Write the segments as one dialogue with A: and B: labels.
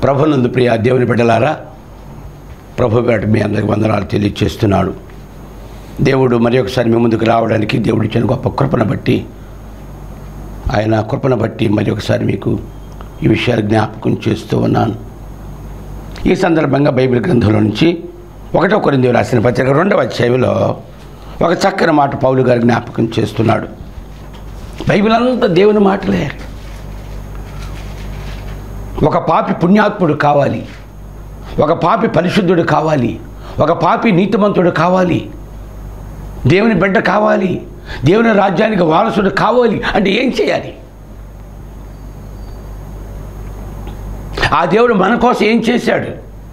A: ప్రభునందు ప్రియ దేవుని బిడ్డలారా, ప్రభు పేట మీ అందరికి వందనాలు తెలియజేస్తున్నాడు. దేవుడు మరి ఒకసారి మీ ముందుకు రావడానికి దేవుడు ఇచ్చిన గొప్ప కృపను బట్టి, ఆయన కృపను బట్టి మరి ఒకసారి మీకు ఈ విషయాలు జ్ఞాపకం చేస్తూ ఉన్నాను. ఈ సందర్భంగా బైబిల్ గ్రంథంలో నుంచి 1 కొరింథీయులకు రాసిన పత్రిక 2వ అధ్యాయంలో ఒక చక్కని మాట పౌలు గారు జ్ఞాపకం చేస్తున్నాడు. బైబిల్ అంతా దేవుని మాటలే. ఒక పాపి పుణ్యాత్ముడు కావాలి, ఒక పాపి పరిశుద్ధుడు కావాలి, ఒక పాపి నీతిమంతుడు కావాలి, దేవుని బిడ్డ కావాలి, దేవుని రాజ్యానికి వారసుడు కావాలి అంటే ఏం చేయాలి? ఆ దేవుడు మన కోసం ఏం చేశాడు?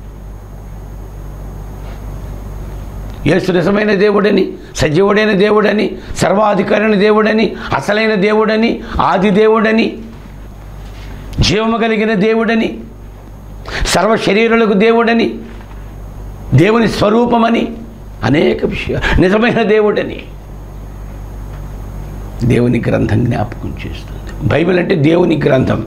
A: యేసు నిజమైన దేవుడని, సజీవుడైన దేవుడని, సర్వాధికారైన దేవుడని, అసలైన దేవుడని, ఆది దేవుడని, జీవము కలిగిన దేవుడని, సర్వ శరీరులకు దేవుడని, దేవుని స్వరూపమని, అనేక విషయాలు, నిజమైన దేవుడని దేవుని గ్రంథం జ్ఞాపకం చేస్తుంది. బైబిల్ అంటే దేవుని గ్రంథం.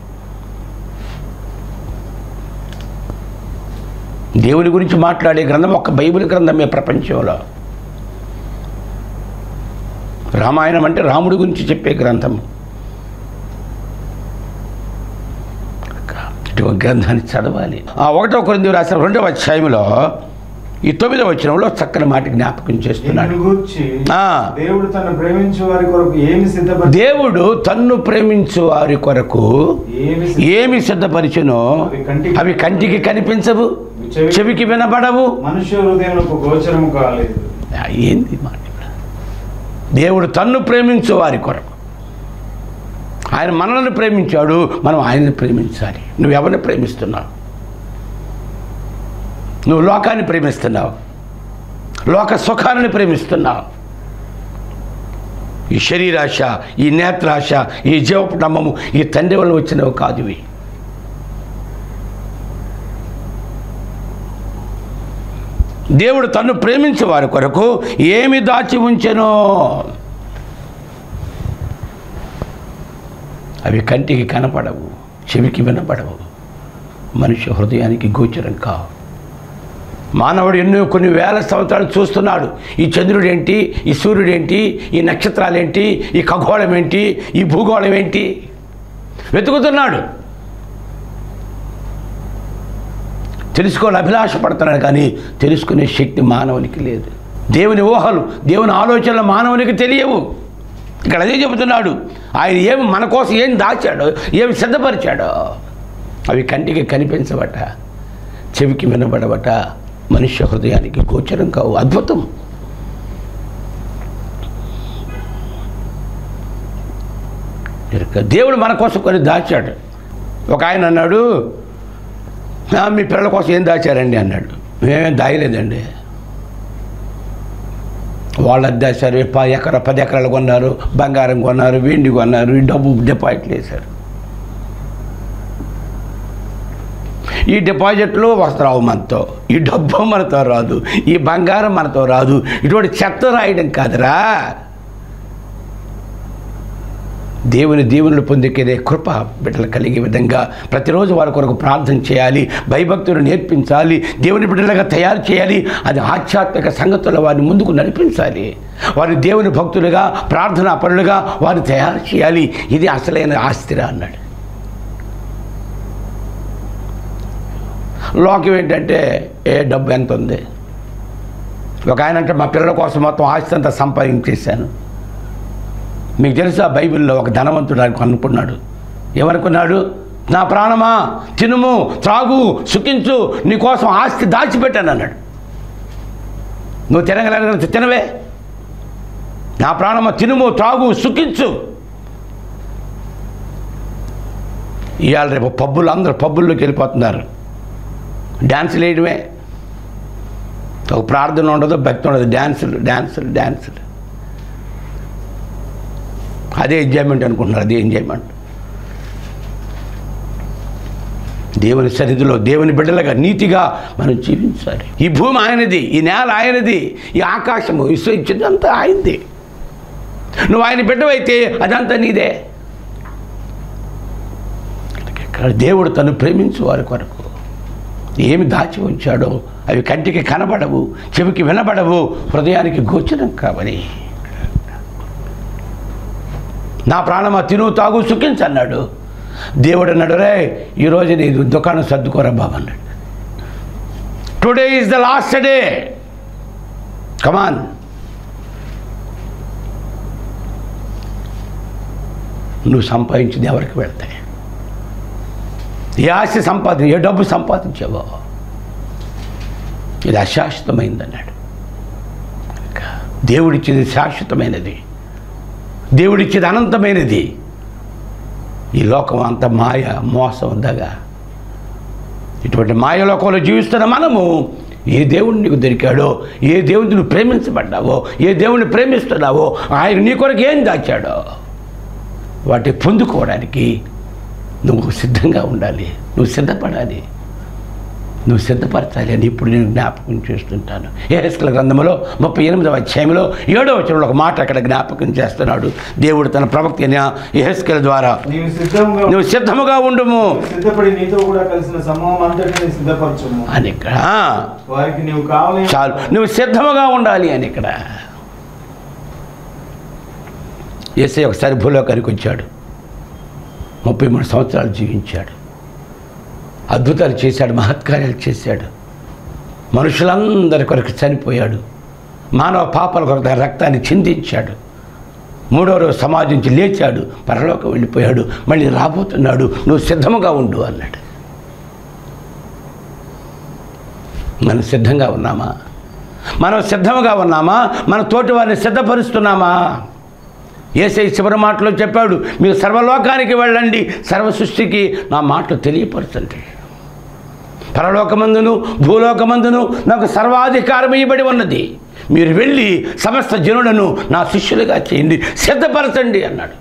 A: దేవుని గురించి మాట్లాడే గ్రంథం ఒక్క బైబిల్ గ్రంథమే ప్రపంచంలో. రామాయణం అంటే రాముడి గురించి చెప్పే గ్రంథం. ఇటువంటి గ్రంథాన్ని చదవాలి. 1 కొరింథీయులకు రాసిన 2వ అధ్యాయంలో ఈ 9వ వచనంలో చక్కని మాట జ్ఞాపకం చేస్తున్నాడు.
B: దేవుడు తన్ను ప్రేమించు వారి కొరకు
A: ఏమి సిద్ధపరిచునో అవి కంటికి కనిపించవు, చెవికి వినబడవు,
B: మనుష్య హృదయములకు గోచరము కాలేదు.
A: ఏంది మాట? దేవుడు తన్ను ప్రేమించు వారి కొరకు. ఆయన మనల్ని ప్రేమించాడు, మనం ఆయన్ని ప్రేమించాలి. నువ్వు ఎవరిని ప్రేమిస్తున్నావు? నువ్వు లోకాన్ని ప్రేమిస్తున్నావు, లోక సుఖాన్ని ప్రేమిస్తున్నావు. ఈ శరీరాశ, ఈ నేత్రాశ, ఈ జీవపు నమ్మము ఈ తండ్రి వల్ల వచ్చినవి కాదు. ఇవి దేవుడు తన్ను ప్రేమించే వారి కొరకు ఏమి దాచి ఉంచెనో అవి కంటికి కనపడవు, చెవికి వినపడవు, మనిషి హృదయానికి గోచరం కావు. మానవుడు కొన్ని వేల సంవత్సరాలు చూస్తున్నాడు. ఈ చంద్రుడు ఏంటి, ఈ సూర్యుడు ఏంటి, ఈ నక్షత్రాలు ఏంటి, ఈ ఖగోళం ఏంటి, ఈ భూగోళం ఏంటి వెతుకుతున్నాడు. తెలుసుకోవాలి అభిలాషపడుతున్నాడు, కానీ తెలుసుకునే శక్తి మానవునికి లేదు. దేవుని ఊహలు, దేవుని ఆలోచనలు మానవునికి తెలియవు. ఇక్కడ అదే చెబుతున్నాడు. ఆయన ఏమి మన కోసం ఏం దాచాడో, ఏమి సిద్ధపరిచాడో అవి కంటికి కనిపించబట, చెవికి వినబడబట, మనుష్య హృదయానికి గోచరం కావు. అద్భుతం. దేవుడు మన కోసం కొన్ని దాచాడు. ఒక ఆయన అన్నాడు, మీ పిల్లల కోసం ఏం దాచారండి అన్నాడు. మేమేం దాయలేదండి. వాళ్ళు దాచారు, 10 ఎకరాలు కొన్నారు, బంగారం కొన్నారు, వెండి కొన్నారు, ఈ డబ్బు డిపాజిట్లు వేశారు. ఈ డిపాజిట్లు వస్త్రావు మనతో, ఈ డబ్బు మనతో రాదు, ఈ బంగారం మనతో రాదు. ఇటువంటి చెత్త రాయడం కాదురా. దేవుని దీవెనలు పొందుకునే కృప బిడ్డలు కలిగే విధంగా ప్రతిరోజు వారి కొరకు ప్రార్థన చేయాలి, భయభక్తులు నేర్పించాలి, దేవుని బిడ్డలుగా తయారు చేయాలి. అది ఆధ్యాత్మిక సంగతుల వారిని ముందుకు నడిపించాలి. వారి దేవుని భక్తులుగా, ప్రార్థనా పరులుగా వారిని తయారు చేయాలి. ఇది అసలైన ఆస్తిరా అన్నాడు. లోకం ఏంటంటే డబ్బు ఎంత ఉంది. ఒక ఆయన అంటే మా పిల్లల కోసం మొత్తం ఆస్తి అంతా సంపాదించేశాను. మీకు తెలుసా, బైబిల్లో ఒక ధనవంతుడు అనుకున్నాడు. ఏమనుకున్నాడు? నా ప్రాణమా తినుము, త్రాగు, సుఖించు, నీకోసం ఆస్తి దాచిపెట్టాను అన్నాడు. నువ్వు తినగలిగిన తినవే. నా ప్రాణమా తినుము, త్రాగు, సుఖించు. ఇవాళ రేపు పబ్బులు, అందరూ పబ్బుల్లోకి వెళ్ళిపోతున్నారు. డ్యాన్సులు వేయడమే. ఒక ప్రార్థన ఉండదు, భక్తి ఉండదు, డ్యాన్సులు డ్యాన్సులు డ్యాన్సులు. అదే ఎంజాయ్మెంట్ అనుకుంటున్నారు. అదే ఎంజాయ్మెంట్. దేవుని సన్నిధిలో దేవుని బిడ్డలుగా నీతిగా మనం జీవించాలి. ఈ భూమి ఆయనది, ఈ నేల ఆయనది, ఈ ఆకాశము ఇదంతా ఆయనది. నువ్వు ఆయన బిడ్డవైతే అదంతా నీదే. దేవుడు తను ప్రేమించు వారి కొరకు ఏమి దాచి ఉంచాడో అవి కంటికి కనబడవు, చెవికి వినబడవు, హృదయానికి గోచరం కావని. నా ప్రాణమా తిను తాగు సుఖించన్నాడు. దేవుడు అన్నాడు, రే ఈరోజు నీ దుకాణం సర్దుకోరా బాబు అన్నాడు. Today is the last day, come on. నువ్వు సంపాదించింది ఎవరికి వెళ్తాయి? ఏ ఆశ ఏ డబ్బు సంపాదించావో ఇది అశాశ్వతమైందన్నాడు. దేవుడిచ్చేది శాశ్వతమైనది, దేవుడిచ్చేది అనంతమైనది. ఈ లోకం అంత మాయ, మోసం, దగా. ఇటువంటి మాయలోకంలో జీవిస్తున్న మనము ఏ దేవుడు నీకు దొరికాడో, ఏ దేవుడిని నువ్వు ప్రేమించబడ్డావో, ఏ దేవుడిని ప్రేమిస్తున్నావో, ఆయన నీ కొరకు ఏం దాచాడో వాటిని పొందుకోవడానికి నువ్వు సిద్ధంగా ఉండాలి, నువ్వు సిద్ధపడాలి, నువ్వు సిద్ధపరచాలి అని ఇప్పుడు నేను జ్ఞాపకం చేస్తుంటాను. యెహెజ్కేలు గ్రంథంలో 38వ అధ్యాయంలో 7వ వచనంలో ఒక మాట అక్కడ జ్ఞాపకం చేస్తున్నాడు దేవుడు తన ప్రవక్త అయిన యెహెజ్కేలు ద్వారా. నువ్వు సిద్ధముగా ఉండుము,
B: సిద్ధపడి నీతో కూడా కలిసిన సమూహం అంతటిని సిద్ధపరచుము
A: అని ఇక్కడ.
B: వారికి నీవు కావాలి,
A: చాలు, నువ్వు సిద్ధముగా ఉండాలి అని ఇక్కడ. యేసయ్య ఒకసారి భూలోకానికి వచ్చాడు, 33 సంవత్సరాలు జీవించాడు, అద్భుతాలు చేశాడు, మహత్కార్యాలు చేశాడు, మనుషులందరి కొరకు చనిపోయాడు, మానవ పాపాల కొరకు రక్తాన్ని చిందించాడు, 3వ రోజు సమాజం నుంచి లేచాడు, పరలోకం వెళ్ళిపోయాడు, మళ్ళీ రాబోతున్నాడు, నువ్వు సిద్ధముగా ఉండు అన్నాడు. మనం సిద్ధంగా ఉన్నామా? మనం సిద్ధముగా ఉన్నామా? మన తోటి వారిని సిద్ధపరుస్తున్నామా? యేసయ్య చివరి మాటలో చెప్పాడు, మీరు సర్వలోకానికి వెళ్ళండి, సర్వ సృష్టికి నా మాటలు తెలియపరచండి. పరలోకమందును భూలోకమందును నాకు సర్వాధికారం ఇవ్వబడి ఉన్నది, మీరు వెళ్ళి సమస్త జనులను నా శిష్యులుగా చేయండి, సిద్ధపరచండి అన్నాడు.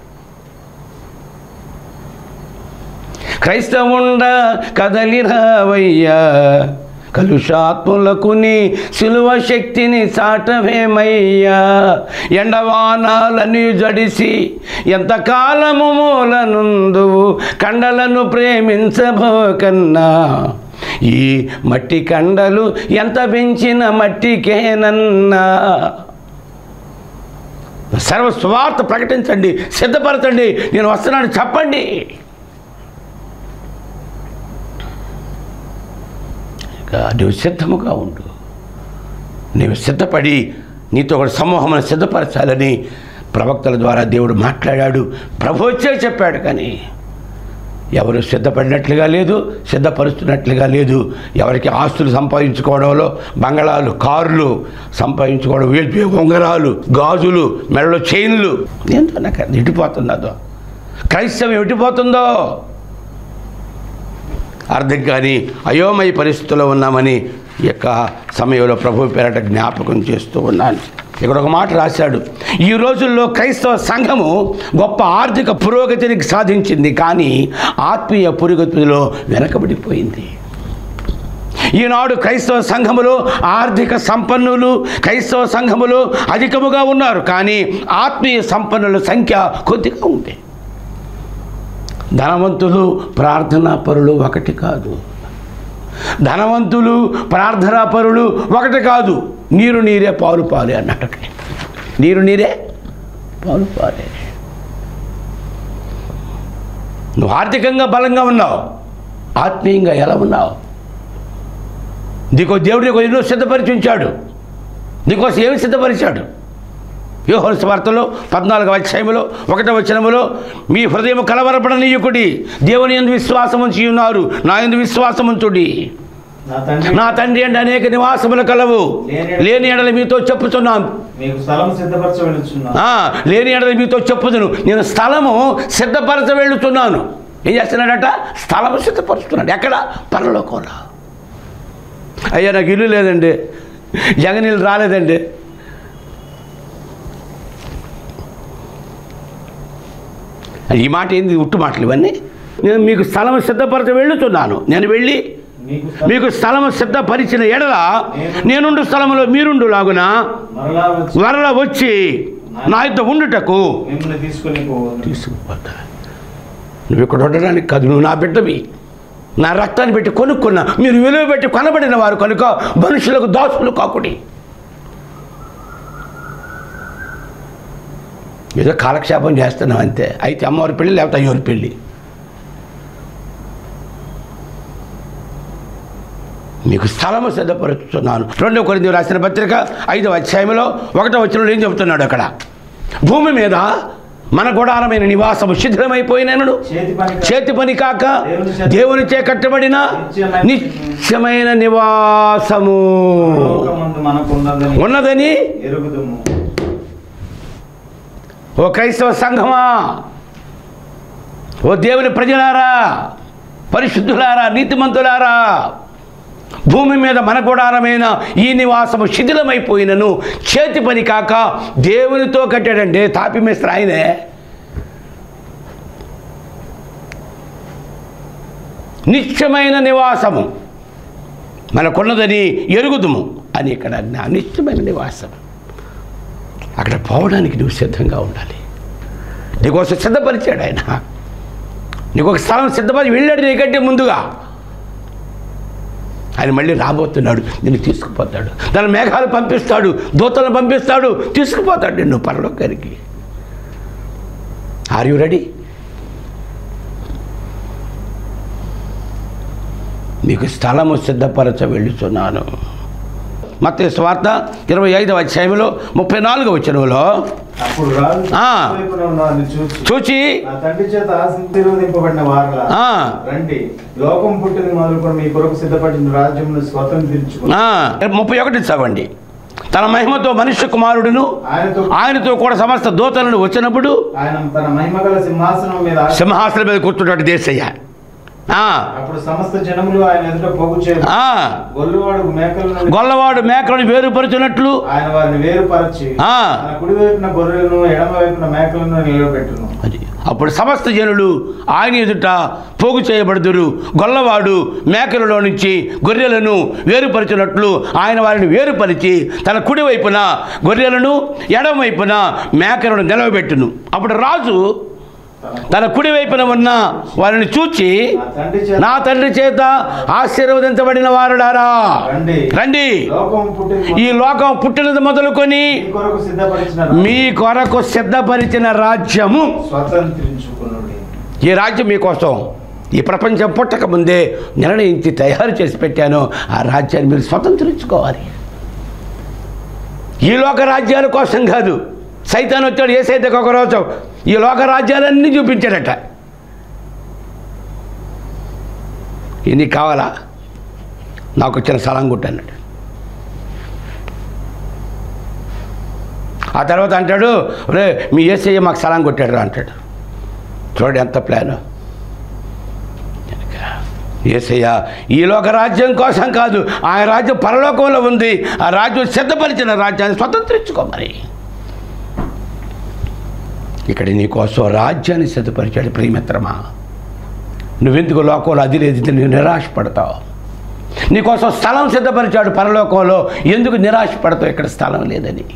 A: క్రైస్తవుండ కదలిరావయ్యా, కలుషాత్ములకు నీ సిలువ శక్తిని చాటవేమయ్యా, ఎండవానాలని జడిసి ఎంతకాలము మూలనుందువు, కండలను ప్రేమించబోకన్నా ఈ మట్టి కండలు ఎంత పెంచిన మట్టికేనన్నా. సర్వ స్వార్థ ప్రకటించండి, సిద్ధపరచండి, నేను వస్తున్నాను చెప్పండి. నువ్వు సిద్ధముగా ఉండు, నీవు సిద్ధపడి నీతో ఒక సమూహమును సిద్ధపరచాలని ప్రవక్తల ద్వారా దేవుడు మాట్లాడాడు, ప్రభు వచ్చే చెప్పాడు. కానీ ఎవరు సిద్ధపడినట్లుగా లేదు, సిద్ధపరుస్తున్నట్లుగా లేదు. ఎవరికి ఆస్తులు సంపాదించుకోవడంలో, బంగళాలు, కార్లు సంపాదించుకోవడం, ఉంగరాలు, గాజులు, మెడలో చైన్లు, ఏంటో నాకు ఎటుపోతున్నదో, క్రైస్తవం ఎటుపోతుందో అర్థం కానీ అయోమయ పరిస్థితుల్లో ఉన్నామని ఈ యొక్క సమయంలో ప్రభు పేరట జ్ఞాపకం చేస్తూ ఉన్నాను. ఇక్కడ ఒక మాట రాశాడు, ఈ రోజుల్లో క్రైస్తవ సంఘము గొప్ప ఆర్థిక పురోగతిని సాధించింది, కానీ ఆత్మీయ పురోగతిలో వెనకబడిపోయింది. ఈనాడు క్రైస్తవ సంఘములో ఆర్థిక సంపన్నులు క్రైస్తవ సంఘములో అధికముగా ఉన్నారు, కానీ ఆత్మీయ సంపన్నుల సంఖ్య కొద్దిగా ఉంది. ధనవంతులు ప్రార్థనా పరులు ఒకటి కాదు, ధనవంతులు ప్రార్థనా పరులు ఒకటి కాదు. నీరు నీరే పాలు పాలే అన్నట్టు, నీరు నీరే పాలు పాలే. నువ్వు ఆర్థికంగా బలంగా ఉన్నావు, ఆత్మీయంగా ఎలా ఉన్నావు? నీకో దేవుడు నీకు ఎన్నో సిద్ధపరిచి ఉంచాడు, నీకోసం ఏమి సిద్ధపరిచాడు? యోహాను సువార్తలో 14వ అధ్యాయంలో 1వ వచనములో, మీ హృదయం కలవరపడనీయకుడి, దేవుని యందు విశ్వాసం ఉంచి ఉన్నారు, నా యందు విశ్వాసం ఉంచుడి. నా తండ్రి అంటే అనేక నివాసములు కలవు, లేని ఎడల మీతో చెప్పుచున్నాను, లేని ఎడల మీతో చెప్పుదును, నేను స్థలము సిద్ధపరచ వెళ్ళుతున్నాను. ఏం చేస్తున్నాడట? స్థలము సిద్ధపరుస్తున్నాడు. ఎక్కడ? పరలోకంలో. అయ్యా నాకు ఇల్లు లేదండి, జగనీళ్ళు రాలేదండి, ఈ మాట ఏంది? ఉట్టు మాటలు ఇవన్నీ. నేను మీకు స్థలం సిద్ధపరచ వెళ్ళుతున్నాను, నేను వెళ్ళి మీకు స్థలము సిద్ధపరిచిన ఎడల నేనుండు స్థలములో మీరుండు లాగున మరలా వచ్చి నా యొద్ద ఉండుటకు తీసుకుపోతా. నువ్వు ఇక్కడ ఉండడానికి కాదు, నువ్వు నా బిడ్డవి, నా రక్తాన్ని పెట్టి కొనుక్కున్నా, మీరు విలువ పెట్టి కొనబడిన వారు కనుక మనుషులకు దాసులు కాకుడి. ఏదో కాలక్షేపం చేస్తున్నాం అంతే. అయితే అమ్మవారి పెళ్ళి లేకపోతే అయ్యోరి పెళ్ళి. మీకు స్థలము సిద్ధపరుస్తున్నాను. 2 కొరింథీయులకు రాసిన పత్రిక 5వ అధ్యాయంలో 1వ వచనంలో ఏం చెబుతున్నాడు అక్కడ? భూమి మీద మన గుడారమైన నివాసము శిథిలమైపోయినను చేతి పని కాక దేవునిచే కట్టబడిన నిత్యమైన నివాసము ఉన్నదని ఓ క్రైస్తవ సంఘమా, ఓ దేవుని ప్రజలారా, పరిశుద్ధులారా, నీతిమంతులారా, భూమి మీద మన గుడారమైన ఈ నివాసము శిథిలమైపోయినను చేతి పని కాక దేవునితో కట్టాడండి. తాపి మేస్త్రి ఆయనే. నిత్యమైన నివాసము మనకున్నదని ఎరుగుదుము అని ఇక్కడ నిత్యమైన నివాసం. అక్కడ పోవడానికి నువ్వు సిద్ధంగా ఉండాలి. నీకోసం సిద్ధపరిచాడు ఆయన. నీకు ఒక స్థలం సిద్ధపరిచి వెళ్ళాడు నీకంటే ముందుగా. ఆయన మళ్ళీ రాబోతున్నాడు, నిన్ను తీసుకుపోతాడు. తన మేఘాలు పంపిస్తాడు, దూతలను పంపిస్తాడు, తీసుకుపోతాడు నిన్ను పరలోకానికి. Are you ready? మీకు స్థలము సిద్ధపరచ వెళ్ళుచున్నాను. మత్తయి సువార్త 25వ అధ్యాయంలో 34వ వచనంలో చూచి
B: తండ్రి చేత ఆశీర్వదింపబడిన వారలా రండి, లోకం పుట్టిన మొదలుకొని మీ కొరకు సిద్ధపడిన రాజ్యమును స్వతంత్రించుకుని.
A: 31 చదవండి. తన మహిమతో మనుష్య కుమారుడును ఆయనతో కూడా సమస్త దూతలను వచ్చినప్పుడు
B: ఆయన తన మహిమగల
A: సింహాసనం మీద కూర్చున్నట్టు దేశయ్య.
B: అప్పుడు సమస్త జనములు ఆయన ఎదుట పోగు చేయు.
A: గొల్లవాడు మేకలను వేరుపరచినట్లు
B: ఆయన వారిని వేరుపరచి తన కుడి వైపున గొర్రెలను ఎడమ వైపున మేకలను నిలబెట్టును.
A: అప్పుడు సమస్త జనులు ఆయన ఎదుట పోగు చేయబడుదురు. గొల్లవాడు మేకలలో నుంచి గొర్రెలను వేరుపరిచినట్లు ఆయన వారిని వేరుపరిచి తన కుడి వైపున గొర్రెలను ఎడమ వైపున మేకలను నిలవబెట్టును. అప్పుడు రాజు తన కుడి వైపున ఉన్న వారిని చూచి, నా తండ్రి చేత ఆశీర్వదించబడిన వారుడారా రండి, ఈ లోకం పుట్టినది మొదలుకొని మీ కొరకు సిద్ధపరిచిన రాజ్యము
B: స్వతంత్రించుకునండి.
A: ఈ రాజ్యం మీకోసం ఈ ప్రపంచం పుట్టక ముందే నిర్ణయించి తయారు చేసి పెట్టాను. ఆ రాజ్యాన్ని మీరు స్వతంత్రించుకోవాలి. ఈ లోక రాజ్యాల కోసం కాదు. సైతాన్ వచ్చాడు యేసయ్యకు ఒక రోజు ఈ లోక రాజ్యాలన్నీ చూపించాడట. ఇది కావాలా? నాకు వచ్చిన స్థలం కొట్టన్నాడు. ఆ తర్వాత అంటాడు, రే మీ యేసయ్య మాకు స్థలం కొట్టాడు అంటాడు. చూడండి ఎంత ప్లాను. యేసయ్య ఈ లోక రాజ్యం కోసం కాదు, ఆ రాజ్యం పరలోకంలో ఉంది. ఆ రాజ్యం సిద్ధపరిచిన రాజ్యాన్ని స్వతంత్రించుకోమని ఇక్కడ నీకోసం రాజ్యాన్ని సిద్ధపరిచాడు. ప్రియమిత్రమా, నువ్వెందుకు లోకంలో అది లేదు నువ్వు నిరాశపడతావు? నీకోసం స్థలం సిద్ధపరిచాడు పరలోకంలో, ఎందుకు నిరాశపడతావు ఇక్కడ స్థలం లేదని?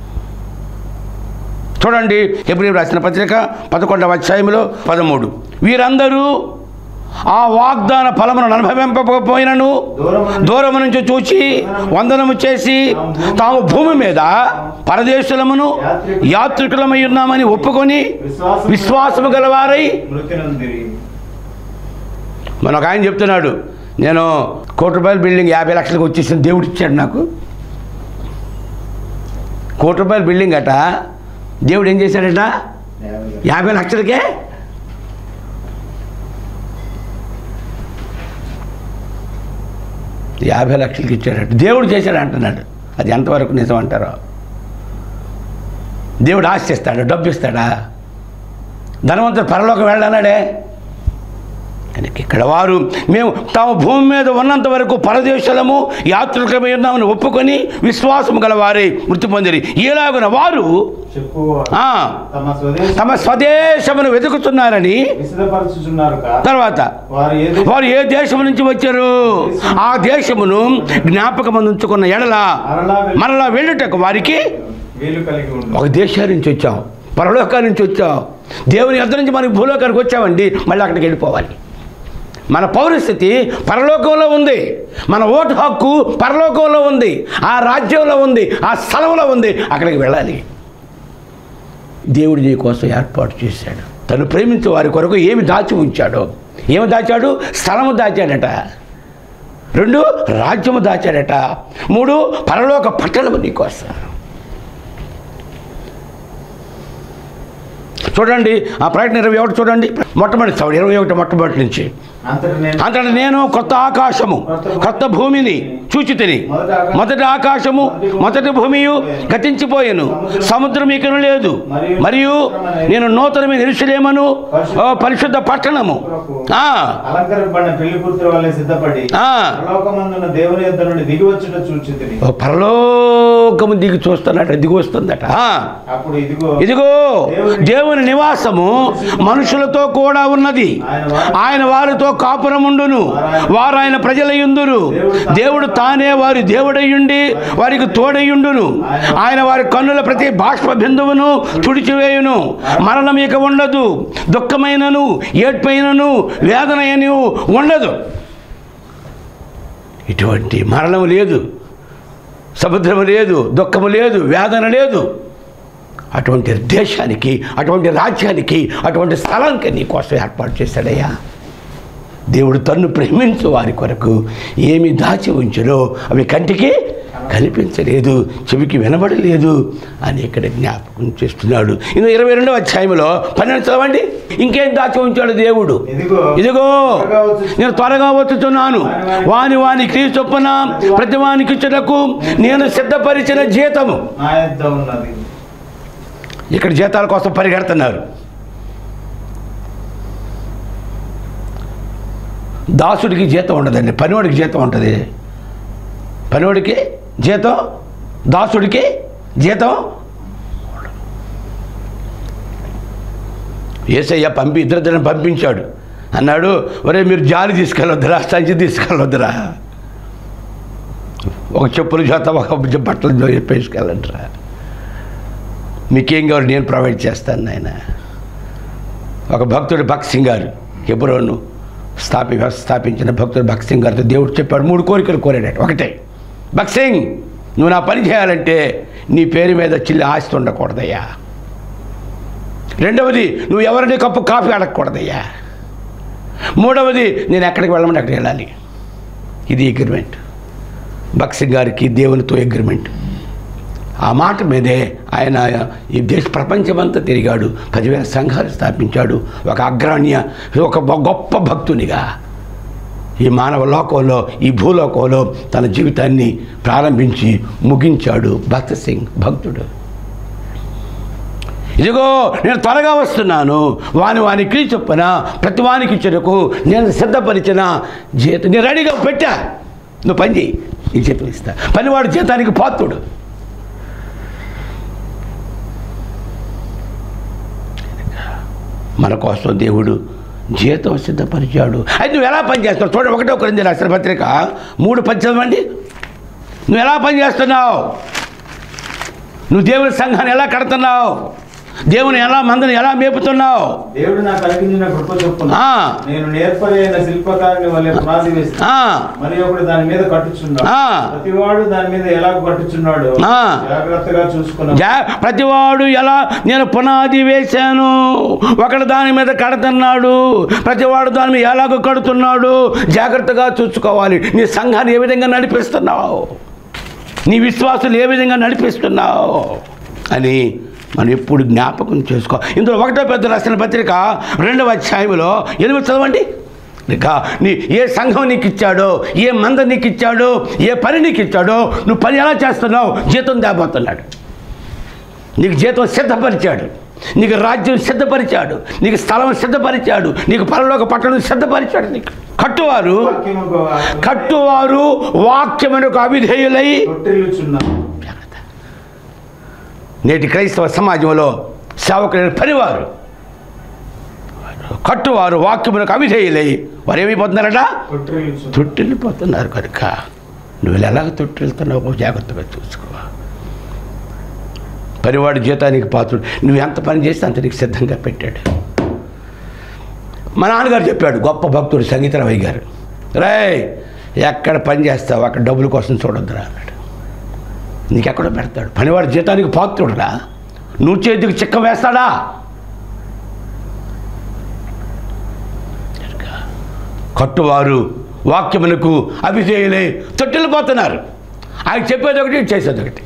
A: చూడండి హెబ్రీయులకు రాసిన పత్రిక 11వ అధ్యాయంలో 13. వీరందరూ ఆ వాగ్దాన ఫలమును అనుభవింపకపోయినను దూరము నుంచి చూచి వందనము చేసి తాము భూమి మీద పరదేశులమును యాత్రికులమై ఉన్నామని ఒప్పుకొని విశ్వాసము గలవారై. మనకు ఆయన చెప్తున్నాడు, నేను ₹1 కోటి బిల్డింగ్ 50 లక్షలకు వచ్చేసిన దేవుడు ఇచ్చాడు నాకు. ₹1 కోటి బిల్డింగ్ అట దేవుడు ఏం చేశాడట? 50 లక్షలకే. $50 లక్షలకి ఇచ్చాడట. దేవుడు చేశాడు అంటున్నాడు. అది ఎంతవరకు నిజం అంటారో? దేవుడు ఆశిస్తాడా? డబ్బు ఇస్తాడా? ధనవంతుడు పరలోకం వెళ్ళానాడే. ఇక్కడ వారు మేము తాము భూమి మీద ఉన్నంత వరకు పరదేశులము యాత్రికులమై ఉన్నామని ఒప్పుకొని విశ్వాసము గల వారే మృతి పొందిరి. ఇలాగున వారు తమ స్వదేశమును వెతుకుతున్నారని. తర్వాత వారు ఏ దేశం నుంచి వచ్చారు? ఆ దేశమును జ్ఞాపకం ఉంచుకున్న ఎడల మరలా వెళ్ళుటకు వారికి ఒక దేశం నుంచి వచ్చాం, పరలోకాల నుంచి వచ్చాం, దేవుని యొద్ద నుంచి మనకి భూలోకానికి వచ్చామండి, మళ్ళీ అక్కడికి వెళ్ళిపోవాలి. మన పౌరస్థితి పరలోకంలో ఉంది, మన ఓటు హక్కు పరలోకంలో ఉంది, ఆ రాజ్యంలో ఉంది, ఆ స్థలంలో ఉంది. అక్కడికి వెళ్ళాలి. దేవుడు నీ కోసం ఏర్పాటు చేశాడు. తను ప్రేమించే వారి కొరకు ఏమి దాచి ఉంచాడో, ఏమి దాచాడు? స్థలము దాచాడట. 2 రాజ్యము దాచాడట. 3 పరలోక పట్టణము నీకోసం. చూడండి ఆ ప్రకటన 21 చూడండి, మొట్టమొదటి 21 మొట్టమొదటి నుంచి. అంతటి నేను కొత్త ఆకాశము కొత్త భూమిని చూచితిని. మొదటి ఆకాశము మొదటి భూమియు గతించిపోయెను, సముద్రం ఇకను లేదు. మరియు నేను నూతనమైన యెరూషలేమును పరిశుద్ధ పట్టణము పరలోకము దిగి చూస్తున్నట, దిగి వస్తుందట. ఇదిగో దేవుని నివాసము మనుషులతో కూడా ఉన్నది, ఆయన వారితో కాపురముండును, వారు ఆయన ప్రజలయుందురు. దేవుడు తానే వారి దేవుడయ్యుండి వారికి తోడయ్యుండును. ఆయన వారి కన్నుల ప్రతి బాష్ప బిందువును తుడిచివేయును. మరణం ఇక ఉండదు, దుఃఖమైనను ఏడ్పైనను వేదనయను ఉండదు. ఇటువంటి మరణం లేదు, సముద్రము లేదు, దుఃఖము లేదు, వేదన లేదు. అటువంటి దేశానికి, అటువంటి రాజ్యానికి, అటువంటి స్థలానికి నీ కోసం ఏర్పాటు చేశాడయ్యా. దేవుడు తన్ను ప్రేమించు వారి కొరకు ఏమి దాచి ఉంచులో అవి కంటికి కనిపించలేదు, చెవికి వినబడలేదు అని ఇక్కడ జ్ఞాపకం చేస్తున్నాడు. ఇది 22వ అధ్యాయంలో 12 చదవండి. ఇంకేం దాచి ఉంచాడు దేవుడు? ఇదిగో నేను త్వరగా వచ్చుతున్నాను, వాని క్రీస్తు చొప్పున ప్రతి వానికి ఇచ్చుటకు నేను సిద్ధపరిచిన జీతము. ఇక్కడ జీతాల కోసం పరిగెడుతున్నారు. దాసుడికి జీతం ఉండదండి, పనివాడికి జీతం ఉంటుంది. పనివాడికి జీతం, దాసుడికి జీతం. యేసయ్య ఇద్దరిని పంపించాడు. అన్నాడు, ఒరే మీరు జాలి తీసుకెళ్ళొద్దురా, సంచి తీసుకెళ్ళొద్దురా, ఒక చెప్పుల జత ఒక బట్టలు చెప్పేసుకెళ్ళండిరా, మీకేం కావాలి నేను ప్రొవైడ్ చేస్తాను నాయన. ఒక భక్తుడు భగత్ సింగ్ గారు, హెబ్రోను స్థాపించిన భక్తుడు భగత్ సింగ్ గారితో దేవుడు చెప్పాడు, 3 కోరికలు కోరాడట. ఒకటే, భగత్ సింగ్ నువ్వు నా పని చేయాలంటే నీ పేరు మీద చిల్లి ఆస్తి ఉండకూడదయ్యా. రెండవది, నువ్వు ఎవరిని కప్పు కాఫీ అడగకూడదయ్యా. మూడవది, నేను ఎక్కడికి వెళ్ళమని అక్కడికి వెళ్ళాలి. ఇది అగ్రిమెంట్, భగత్ సింగ్ గారికి దేవునితో అగ్రిమెంట్. ఆ మాట మీదే ఆయన ఈ ప్రపంచమంతా తిరిగాడు, 10,000 సంఘాలు స్థాపించాడు. ఒక అగ్రణ్య, ఒక గొప్ప భక్తునిగా ఈ మానవ లోకంలో, ఈ భూలోకంలో తన జీవితాన్ని ప్రారంభించి ముగించాడు భగత్ సింగ్ భక్తుడు. ఇదిగో నేను త్వరగా వస్తున్నాను, వాని క్రీస్తు చొప్పున ప్రతి వానికి ఇచ్చుటకు నేను సిద్ధపరిచిన జీతం. నేను రెడీగా పెట్టా, నువ్వు పని చేయి, నీ జీతం ఇస్తా. పనివాడు జీతానికి పాత్రుడు. మన కోసం దేవుడు జీతం సిద్ధపరిచాడు. అయితే నువ్వు ఎలా పనిచేస్తావు చూడండి. 1 కొరింథీ రాసిన పత్రిక 3:18 నువ్వు ఎలా పనిచేస్తున్నావు? నువ్వు దేవుని సంఘాన్ని ఎలా కడుతున్నావు? దేవుని ఎలా మందని ఎలా మేపుతున్నావు?
B: దేవుడు నాకు కలిగించిన కృప చొప్పున నేను నేర్పరైన శిల్పకారుని వలె పునాది వేస్తా, మరి ఒకడు దాని మీద కట్టుచున్నాడు. ప్రతివాడు దాని మీద ఎలా కట్టుచున్నాడు జాగ్రత్తగా చూసుకున్నాడు.
A: ప్రతివాడు ఎలా, నేను పునాది వేశాను, ఒకడు దాని మీద కడుతున్నాడు, ప్రతివాడు దాని మీద ఎలాగో కడుతున్నాడు, జాగ్రత్తగా చూసుకోవాలి. నీ సంఘాన్ని ఏ విధంగా నడిపిస్తున్నావు, నీ విశ్వాసాలు ఏ విధంగా నడిపిస్తున్నావు అని మనం ఎప్పుడు జ్ఞాపకం చేసుకో. ఇందులో 1వ పెద్ద రాసిన పత్రిక 2వ అధ్యాయంలో 8 చదవండి. ఇక నీ ఏ సంఘం నీకు ఇచ్చాడో, ఏ మంద నీకు ఇచ్చాడో, ఏ పని నీకు ఇచ్చాడో, నువ్వు పని ఎలా చేస్తున్నావు, జీతం తేబోతున్నాడు. నీకు జీతం సిద్ధపరిచాడు, నీకు రాజ్యం సిద్ధపరిచాడు, నీకు స్థలం సిద్ధపరిచాడు, నీకు పరలోక పట్టణం సిద్ధపరిచాడు. నీకు కట్టువారు వాక్యమునకు అవిధేయులై. నేటి క్రైస్తవ సమాజంలో సేవకులైన పనివారు కట్టువారు వాక్యమునకు అవిధేయులై వారు ఏమైపోతున్నారట, తొట్టిల్లిపోతున్నారు. కనుక నువ్వు ఎలాగ తొట్టిల్తున్నావు జాగ్రత్తగా చూసుకో. పనివాడి జీతానికి పాత్రుడు. నువ్వు ఎంత పని చేస్తే అంత నీకు సిద్ధంగా పెట్టాడు. మా నాన్నగారు చెప్పాడు, గొప్ప భక్తుడు సంగీతరావు గారు, రే ఎక్కడ పని చేస్తావు అక్కడ డబ్బుల కోసం చూడొద్దురా అన్నాడు. నీకెక్కడో పెడతాడు, పనివాడు జీతానికి పాత్రుడురా, నువ్వు చేతికి చిక్క వేస్తాడా? కట్టువారు వాక్యమునకు అభిధేయులై తొట్టిల్లిపోతున్నారు. ఆయన చెప్పేది ఒకటి, చేసేది ఒకటి.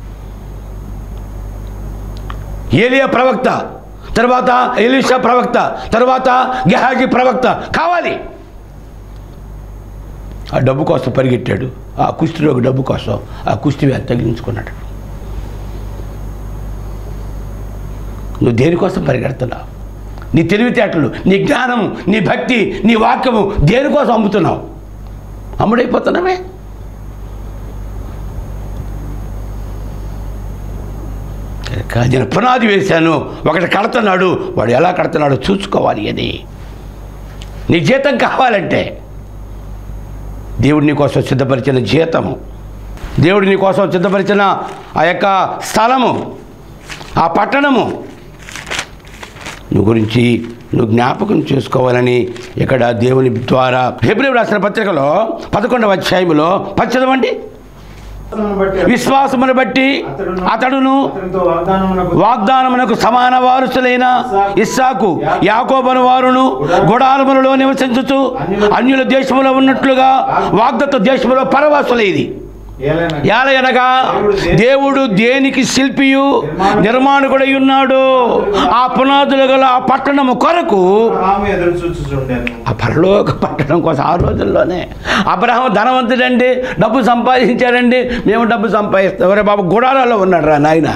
A: ఏలియా ప్రవక్త, తర్వాత ఎలీషా ప్రవక్త, తర్వాత గెహాజీ ప్రవక్త కావాలి. ఆ డబ్బు కోసం పరిగెట్టాడు, ఆ కుష్ఠరోగి డబ్బు కోసం ఆ కుష్టి వ్యాధి తగిలించుకున్నాడు. నువ్వు దేనికోసం పరిగెడుతున్నావు? నీ తెలివితేటలు, నీ జ్ఞానం, నీ భక్తి, నీ వాక్యము దేనికోసం అమ్ముతున్నావు? అమ్ముడైపోతున్నావే. నేను పునాది వేశాను, ఒకటి కడుతున్నాడు, వాడు ఎలా కడుతున్నాడో చూసుకోవాలి. అని నీ జీతం కావాలంటే దేవుడు నీ కోసం సిద్ధపరిచిన జీతము, దేవుడు నీ కోసం సిద్ధపరిచిన ఆ యొక్క స్థలము, ఆ పట్టణము నువ్వు గురించి నువ్వు జ్ఞాపకం చేసుకోవాలని ఇక్కడ దేవుని ద్వారా హెబ్రీ రాసిన పత్రికలో 11వ అధ్యాయములో 10 చదవండి. విశ్వాసమును బట్టి అతడును వాగ్దానమునకు సమాన వారసులైన ఇస్సాకు యాకోబు వారును గుడారములలో నివసించుచు అన్యుల దేశములో ఉన్నట్లుగా వాగ్దత్త దేశములో పరవాసులైది. ఏలయనగా దేవుడు దేనికి శిల్పియు నిర్మాణకుడై ఉన్నాడు, ఆ పునాదులు గల ఆ పట్టణము కొరకు, ఆ పరలోక పట్టణం కోసం. ఆ రోజుల్లోనే అబ్రహాము ధనవంతుడండి, డబ్బు సంపాదించాడండి, మేము డబ్బు సంపాదిస్తాం. ఎవరే బాబు గుడారాల్లో ఉన్నాడు రా నాయన.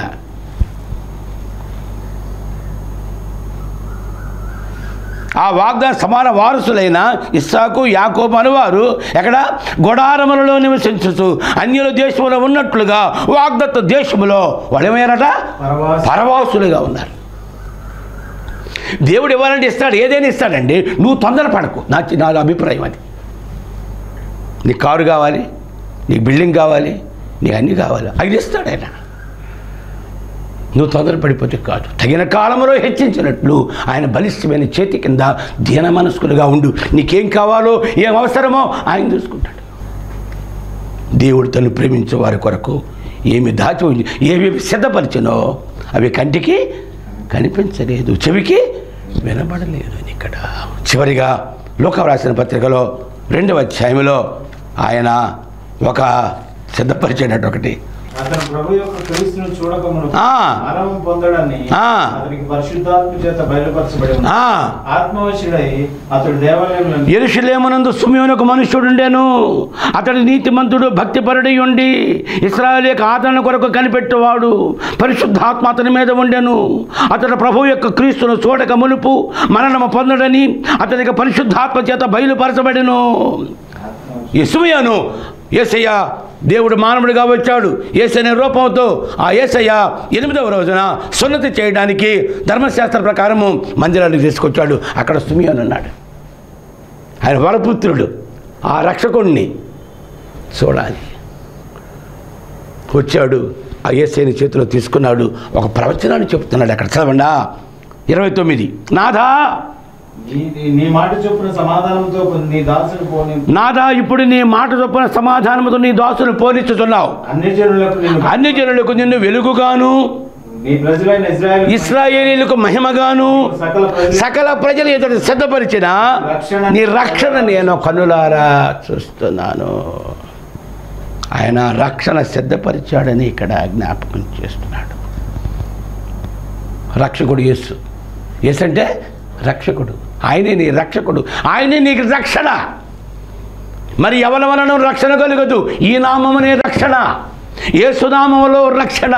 A: ఆ వాగ్దాన సమాన వారసులైన ఇస్సాకు యాకోబు అనువారు ఎక్కడ గుడారములలో నివసించుచు అన్యుల దేశంలో ఉన్నట్లుగా వాగ్దత్త దేశములో వాళ్ళేమయ్యారట? పరవాసులుగా ఉన్నారు. దేవుడు ఇవ్వాలంటే ఇస్తాడు, ఏదైనా ఇస్తాడండి. నువ్వు తొందరపడకు. నా అభిప్రాయం అది. నీకు కారు కావాలి, నీకు బిల్డింగ్ కావాలి, నీకు అన్నీ కావాలి, అది ఇస్తాడు ఆయన. నువ్వు తొందరపడిపోతే కాదు. తగిన కాలంలో హెచ్చించినట్లు ఆయన బలిష్టమైన చేతి కింద దీన మనస్కులుగా ఉండు. నీకేం కావాలో, ఏం అవసరమో ఆయన చూసుకుంటాడు. దేవుడు తను ప్రేమించే వారి కొరకు ఏమి దాచి ఉంది, ఏమి సిద్ధపరిచినో అవి కంటికి కనిపించలేదు, చెవికి వినబడలేదు. ఇక్కడ చివరిగా లూకా రాసిన పత్రికలో 2వ అధ్యాయంలో ఆయన ఒక సిద్ధపరిచేటట్టు ఒకటి,
B: అతను ప్రభు యొక్క క్రీస్తును చూడకమునుపు మరణం పొందడాన్ని అతనికి పరిశుద్ధాత్మ చేత బయలుపరచబడి ఉన్నాడు. ఆత్మవశుడై అతడు దేవాలయంలో
A: యెరూషలేమునందు సిమియోను ఒక మనుష్యుడుండెను. అతడు నీతిమంతుడు, భక్తిపరుడై ఉండి ఇశ్రాయేలు యొక్క ఆదరణ కొరకు కనిపెట్టేవాడు. పరిశుద్ధాత్మ అతని మీద ఉండెను. అతడు ప్రభు యొక్క క్రీస్తును చూడక మునుపు మరణము పొందడని అతనికి పరిశుద్ధాత్మ చేత బయలుపరచబడెను. ఈ సిమియోను యేసయ్య దేవుడు మానవుడిగా వచ్చాడు. యేసయ్య రూపంతో ఆ యేసయ్య 8వ రోజున సున్నతి చేయడానికి ధర్మశాస్త్ర ప్రకారము మందిరానికి తీసుకొచ్చాడు. అక్కడ సిమియోను ఉన్నాడు. ఆయన వరపుత్రుడు, ఆ రక్షకుణ్ణి చూడాలి. వచ్చాడు, ఆ యేసయ్యని చేతిలో తీసుకున్నాడు. ఒక ప్రవచనాన్ని చెప్తున్నాడు. అక్కడ చదవండి 29. నాథా,
B: నీ మాట చొప్పున సమాధానంతో నీ దాసుని పోని.
A: నాదా, ఇప్పుడు నీ మాట చొప్పున సమాధానంతో నీ దాసును పోనిచ్చుతున్నావు. అన్ని జనులకు నిన్ను వెలుగుగాను, ఇశ్రాయేలీయులకు మహిమగాను, సకల ప్రజలు ఎదుట సిద్ధపరిచిన నీ రక్షణ నేను కన్నులారా చూస్తున్నాను. ఆయన రక్షణ సిద్ధపరిచాడని ఇక్కడ జ్ఞాపకం చేస్తున్నాడు. రక్షకుడు యేసు. యేసు అంటే రక్షకుడు. ఆయనే నీ రక్షకుడు, ఆయనే నీకు రక్షణ. మరి ఎవరి వలన రక్షణ కలుగదు? ఈ నామమునే రక్షణ, యేసునామములో రక్షణ.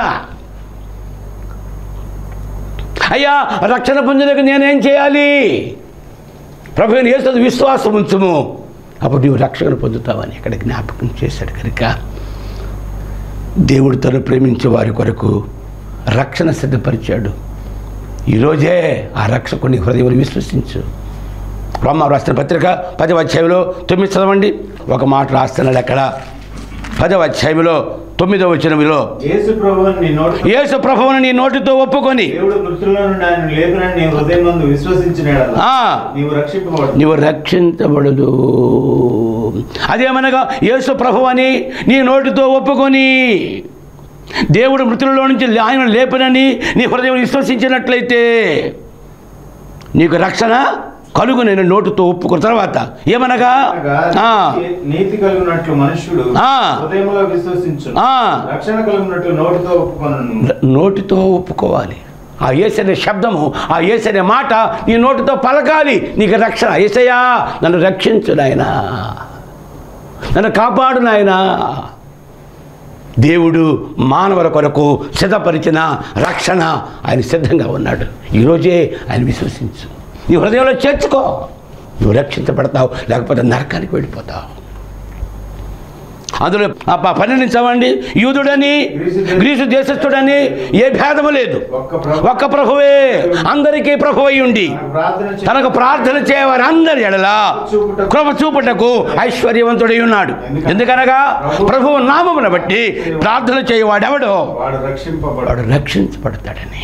A: అయ్యా, రక్షణ పొందడానికి నేనేం చేయాలి? ప్రభువుని యేసు విశ్వాసం ఉంచుము, అప్పుడు నీవు రక్షణ పొందుతావని ఇక్కడ జ్ఞాపకం చేశాడు. కనుక దేవుడు తను ప్రేమించే వారి కొరకు రక్షణ సిద్ధపరిచాడు. ఈరోజే ఆ రక్షకుని హృదయంలో విశ్వసించు. రోమా రాసిన పత్రిక 10వ అధ్యాయంలో 9 చదవండి. ఒక మాట రాస్తున్నాడు అక్కడ 10వ అధ్యాయంలో 9వ వచనంలో
B: యేసు
A: ప్రభువుని నీ నోటితో ఒప్పుకొని
B: దేవుడు మృతుల్లో నుండి ఆయన లేపినని నీ హృదయమందు విశ్వసించిన యెడల నీవు
A: రక్షించబడదు. అదేమనగా యేసు ప్రభువని నీ నోటితో ఒప్పుకొని దేవుడు మృతులలో నుంచి ఆయన లేపనని నీ హృదయం విశ్వసించినట్లయితే నీకు రక్షణ కలుగు. నేను నోటితో ఒప్పుకున్న తర్వాత ఏమనగా
B: నీతి కలిగినట్లు మనుష్యుడు హృదయములో విశ్వసించు, రక్షణ కలిగినట్లు నోటితో ఒప్పుకొనును.
A: నోటితో ఒప్పుకోవాలి. ఆ యేసనే శబ్దము, ఆ యేసనే మాట నీ నోటితో పలకాలి. నీకు రక్షణ. యేసయ్యా నన్ను రక్షించు నాయనా, నన్ను కాపాడు నాయనా. దేవుడు మానవుల కొరకు సిద్ధపరిచిన రక్షణ ఆయన సిద్ధంగా ఉన్నాడు. ఈరోజే ఆయన విశ్వసించు, నీ హృదయంలో చేర్చుకో, నువ్వు రక్షించబడతావు, లేకపోతే నరకానికి వెళ్ళిపోతావు. అందులో 12 చదవండి. యూదుడని గ్రీసు దేశస్థుడని ఏ భేదము లేదు, ఒక్క ప్రభువే అందరికీ ప్రభువై ఉండి తనకు ప్రార్థన చేయవారి అందరి ఎడల కృప చూపుటకు ఐశ్వర్యవంతుడై ఉన్నాడు. ఎందుకనగా ప్రభువు నామమును బట్టి ప్రార్థన చేయవాడెవడో వాడు రక్షించబడతాడని.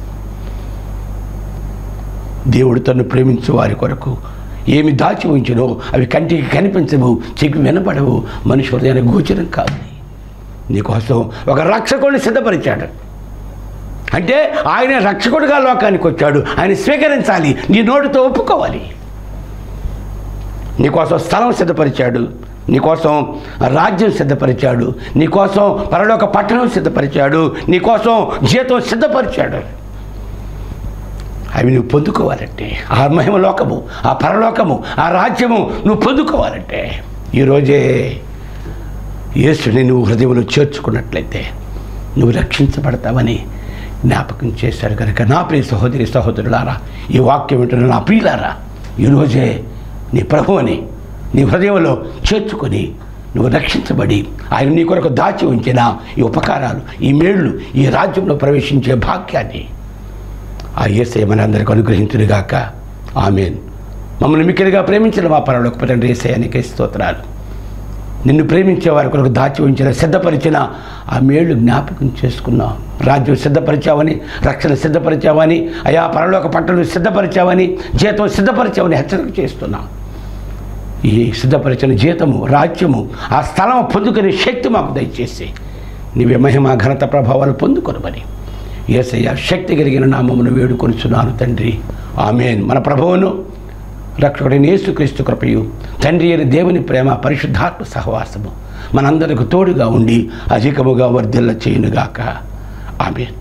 A: దేవుడు తను ప్రేమించు వారి కొరకు ఏమి దాచి ఉంచినో అవి కంటికి కనిపించవు, చెవి వినపడవు, మనిషి హృదయానికి గోచరం కాదు. నీకోసం ఒక రక్షకుడిని సిద్ధపరిచాడు. అంటే ఆయన రక్షకుడిగా లోకానికి వచ్చాడు. ఆయన స్వీకరించాలి, నీ నోటితో ఒప్పుకోవాలి. నీకోసం స్థలం సిద్ధపరిచాడు, నీకోసం రాజ్యం సిద్ధపరిచాడు, నీకోసం పరలోక పట్టణం సిద్ధపరిచాడు, నీకోసం జీతం సిద్ధపరిచాడు. అవి నువ్వు పొందుకోవాలంటే, ఆ మహిమ లోకము, ఆ పరలోకము, ఆ రాజ్యము నువ్వు పొందుకోవాలంటే ఈరోజే యేసుని నువ్వు హృదయంలో చేర్చుకున్నట్లయితే నువ్వు రక్షించబడతావని జ్ఞాపకం చేశాడు. కనుక నా ప్రియ సహోదరి సహోదరులారా, ఈ వాక్యం వింటున్న నా ప్రియులారా, ఈరోజే నీ ప్రభువుని నీ హృదయంలో చేర్చుకొని నువ్వు రక్షించబడి ఆయన నీ కొరకు దాచి ఉంచిన ఈ ఉపకారాలు, ఈ మేళ్ళు, ఈ రాజ్యంలో ప్రవేశించే భాగ్యాన్ని ఆ యేసయ్య మనందరికీ అనుగ్రహించునుగాక. ఆమేన్. మమ్మల్ని మిక్కిలిగా ప్రేమించిన మా పరలోకపు తండ్రి యేసయ్యానికి స్తోత్రాలు. నిన్ను ప్రేమించే వారి కొరకు దాచి ఉంచిన, సిద్ధపరిచిన ఆ మేళ్ళు జ్ఞాపకం చేసుకున్నాం. రాజ్యం సిద్ధపరిచావని, రక్షణ సిద్ధపరిచావని, అయా పరలోక పట్టణం సిద్ధపరిచావని, జీతం సిద్ధపరిచావని హెచ్చరిక చేస్తున్నాం. ఈ సిద్ధపరిచిన జీతము, రాజ్యము, ఆ స్థలం పొందుకునే శక్తి మాకు దయచేసి నీవే మహిమ ఘనత ప్రభావాలు పొందుకొనమని యేసయ్య శక్తి కలిగిన నామమును వేడుకొనుచున్నాను తండ్రి. ఆమేన్. మన ప్రభువును రక్షకుడైన యేసుక్రీస్తు కృపయు, తండ్రి అయిన దేవుని ప్రేమ, పరిశుద్ధాత్మ సహవాసము మనందరికి తోడుగా ఉండి అధికముగా వర్ధిల్ల చేయునుగాక. ఆమేన్.